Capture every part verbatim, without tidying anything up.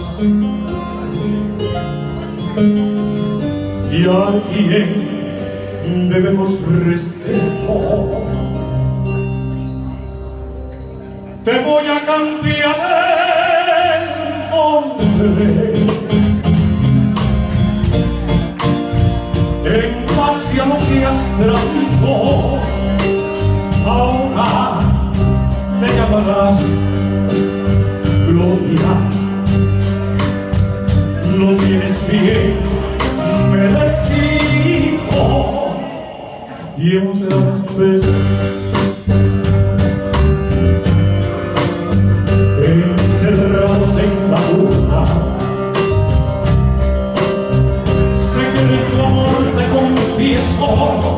y a quien debemos respeto. Te voy a cambiar el nombre en base a lo que has traído. Ahora te llamarás Gloria. Lo tienes bien merecido y hemos de darnos besos encerrados en la luna. Secreto amor te confieso,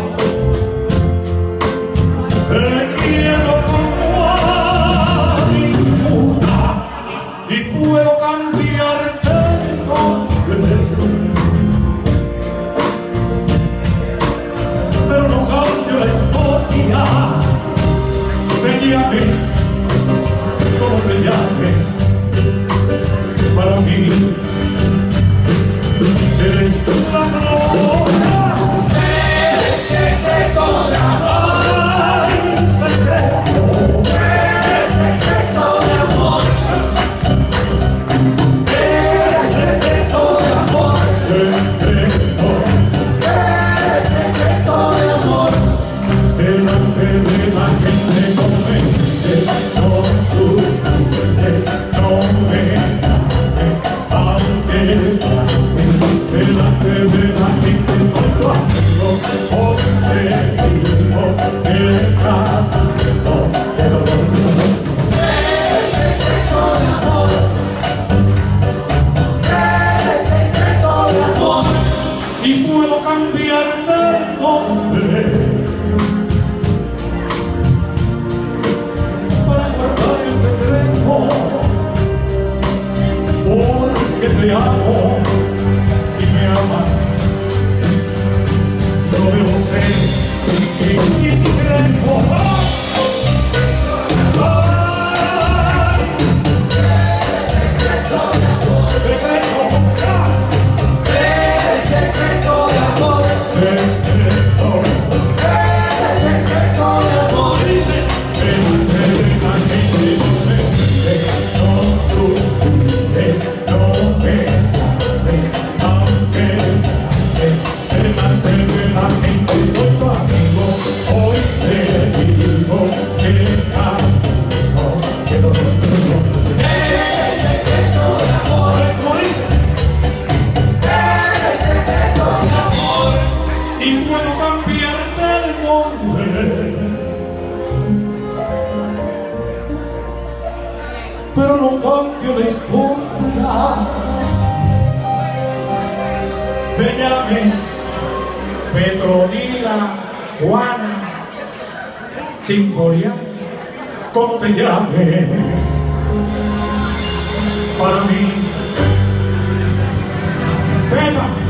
te quiero como a ninguna y puedo cambiarte el nombre, pero no cambio la historia. Te llames como te llames, para mí eres tu la gloria. Eres secreto de amor, secreto, eres secreto de amor, eres secreto de amor, secreto, eres secreto de amor. Delante de la gente con mente, con sus mentes, no me llames, aunque delante de la gente soy tu amigo. Hoy te digo que casando te lo doy. Eres secreto de amor, eres secreto de amor, y puedo cambiarte el nombre para guardar el secreto, porque te amo y me amas. No lo sé, en mi secreto. Ay, secreto de amor, secreto, eres secreto de amor, secreto, eres secreto de amor. Dice, delante de la gente no me dices, no sufres, no me llames, aunque delante de la gente soy tu amigo. Hoy te digo que castigo, que no te digo. Eres secreto de amor, como dice, eres secreto de amor, y puedo cambiarte el nombre, pero no cambio la historia. Te llames Petronila, Juana, Sinfonia, como te llames, para mí, Fema.